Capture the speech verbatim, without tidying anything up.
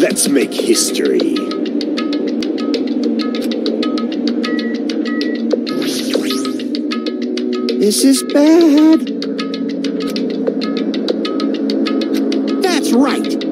Let's make history. This is bad. That's right.